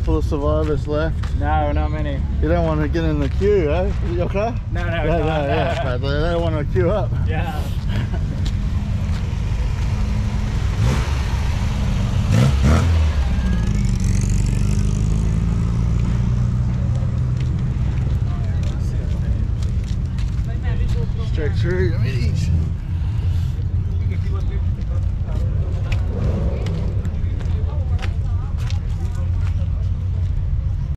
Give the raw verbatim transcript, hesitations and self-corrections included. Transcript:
couple of survivors left. No, not many. You don't want to get in the queue, eh? Is it your car? No, no, no, no, no, no. yeah, but they don't want to queue up. Yeah. Straight through the minis.